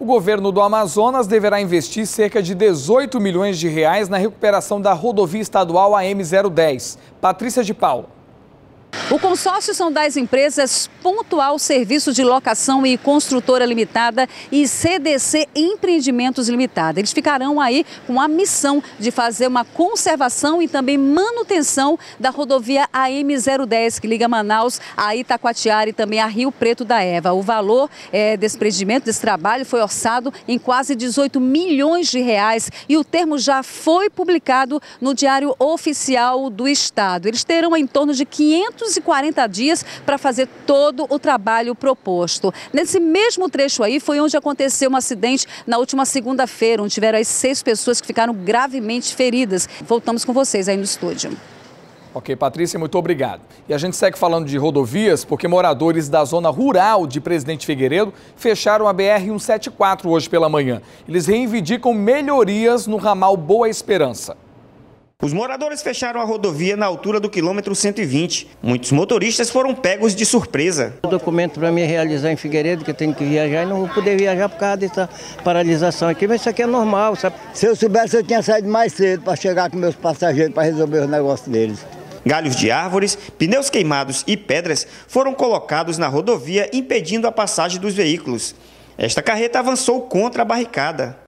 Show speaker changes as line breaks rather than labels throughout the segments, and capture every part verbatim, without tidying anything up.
governo do Amazonas deverá investir cerca de dezoito milhões de reais na recuperação da rodovia estadual A M zero dez. Patrícia de Paula.
O consórcio são das empresas Pontual Serviço de Locação e Construtora Limitada e C D C Empreendimentos Limitada. Eles ficarão aí com a missão de fazer uma conservação e também manutenção da rodovia A M zero dez, que liga Manaus a Itacoatiara e também a Rio Preto da Eva. O valor é, desse empreendimento, desse trabalho, foi orçado em quase dezoito milhões de reais e o termo já foi publicado no Diário Oficial do Estado. Eles terão em torno de quinhentos e quarenta dias para fazer todo o trabalho proposto. Nesse mesmo trecho aí foi onde aconteceu um acidente na última segunda-feira, onde tiveram as seis pessoas que ficaram gravemente feridas. Voltamos com vocês aí no estúdio.
Ok, Patrícia, muito obrigado. E a gente segue falando de rodovias porque moradores da zona rural de Presidente Figueiredo fecharam a B R cento e setenta e quatro hoje pela manhã. Eles reivindicam melhorias no ramal Boa Esperança.
Os moradores fecharam a rodovia na altura do quilômetro cento e vinte. Muitos motoristas foram pegos de surpresa.
O documento para me realizar em Figueiredo, que eu tenho que viajar, e não vou poder viajar por causa dessa paralisação aqui, mas isso aqui é normal, sabe?
Se eu soubesse, eu tinha saído mais cedo para chegar com meus passageiros para resolver os negócios deles.
Galhos de árvores, pneus queimados e pedras foram colocados na rodovia, impedindo a passagem dos veículos. Esta carreta avançou contra a barricada.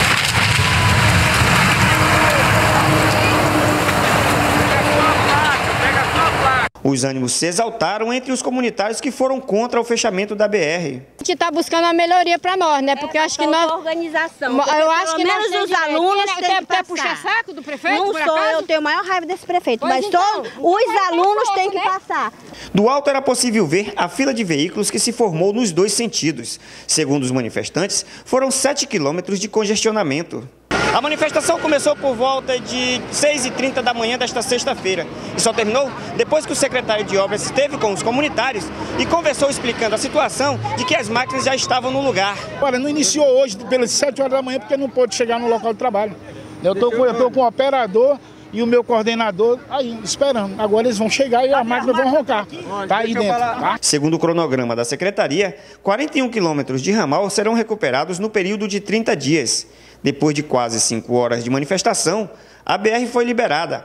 Os ânimos se exaltaram entre os comunitários que foram contra o fechamento da B R.
A gente está buscando uma melhoria para nós, né? Porque eu acho que nós...
organização.
Eu acho que
menos os alunos têm que
passar. Puxar saco do prefeito,
Não sou, eu tenho a maior raiva desse prefeito,
pois
mas
então,
todos os alunos têm que né? passar.
Do alto era possível ver a fila de veículos que se formou nos dois sentidos. Segundo os manifestantes, foram sete quilômetros de congestionamento. A manifestação começou por volta de seis e trinta da manhã desta sexta-feira e só terminou depois que o secretário de obras esteve com os comunitários e conversou explicando a situação de que as máquinas já estavam no lugar.
Olha, não iniciou hoje pelas sete horas da manhã porque não pôde chegar no local de trabalho. Eu estou com, eu tô com o operador e o meu coordenador aí esperando. Agora eles vão chegar e a máquina vão roncar. Tá aí dentro. Tá?
Segundo o cronograma da secretaria, quarenta e um quilômetros de ramal serão recuperados no período de trinta dias. Depois de quase cinco horas de manifestação, a B R foi liberada.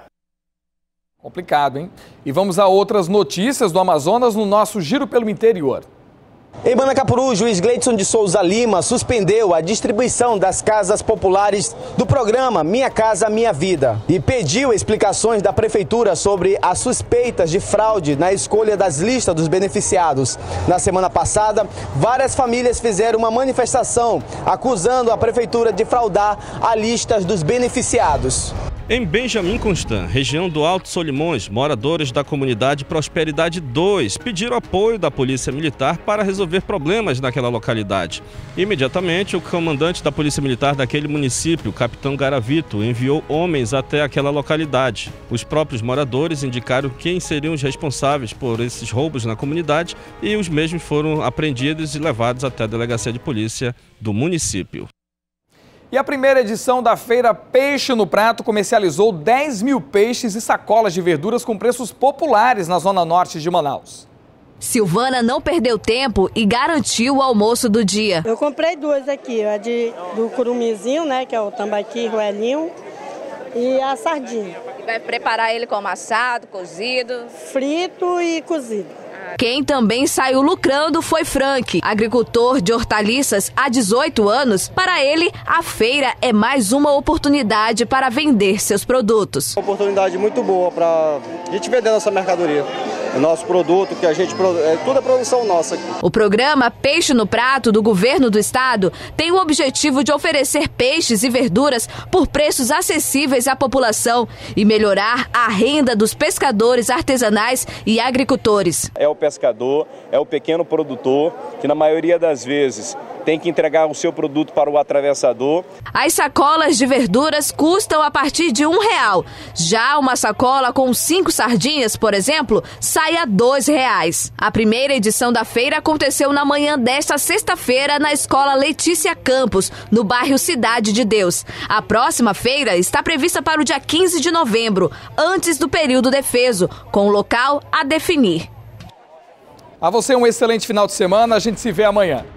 Complicado, hein? E vamos a outras notícias do Amazonas no nosso Giro pelo Interior.
Em Manacapuru, o juiz Gleidson de Souza Lima suspendeu a distribuição das casas populares do programa Minha Casa Minha Vida e pediu explicações da prefeitura sobre as suspeitas de fraude na escolha das listas dos beneficiados. Na semana passada, várias famílias fizeram uma manifestação acusando a prefeitura de fraudar a lista dos beneficiados.
Em Benjamin Constant, região do Alto Solimões, moradores da comunidade Prosperidade dois pediram apoio da Polícia Militar para resolver problemas naquela localidade. Imediatamente, o comandante da Polícia Militar daquele município, capitão Garavito, enviou homens até aquela localidade. Os próprios moradores indicaram quem seriam os responsáveis por esses roubos na comunidade e os mesmos foram apreendidos e levados até a delegacia de polícia do município.
E a primeira edição da feira Peixe no Prato comercializou dez mil peixes e sacolas de verduras com preços populares na zona norte de Manaus.
Silvana não perdeu tempo e garantiu o almoço do dia.
Eu comprei duas aqui, a de, do curumizinho, né, que é o tambaqui roelinho, e a sardinha.
Vai preparar ele como assado, cozido?
Frito e cozido.
Quem também saiu lucrando foi Frank, agricultor de hortaliças há dezoito anos. Para ele, a feira é mais uma oportunidade para vender seus produtos.
Uma oportunidade muito boa para a gente vender nossa mercadoria. O nosso produto, que a gente é tudo é produção nossa aqui.
O programa Peixe no Prato do governo do estado tem o objetivo de oferecer peixes e verduras por preços acessíveis à população e melhorar a renda dos pescadores artesanais e agricultores.
É o pescador, é o pequeno produtor, que na maioria das vezes tem que entregar o seu produto para o atravessador.
As sacolas de verduras custam a partir de um real. Já uma sacola com cinco sardinhas, por exemplo, sai a dois reais. A primeira edição da feira aconteceu na manhã desta sexta-feira na Escola Letícia Campos, no bairro Cidade de Deus. A próxima feira está prevista para o dia quinze de novembro, antes do período defeso, com o local a definir.
A você um excelente final de semana, a gente se vê amanhã.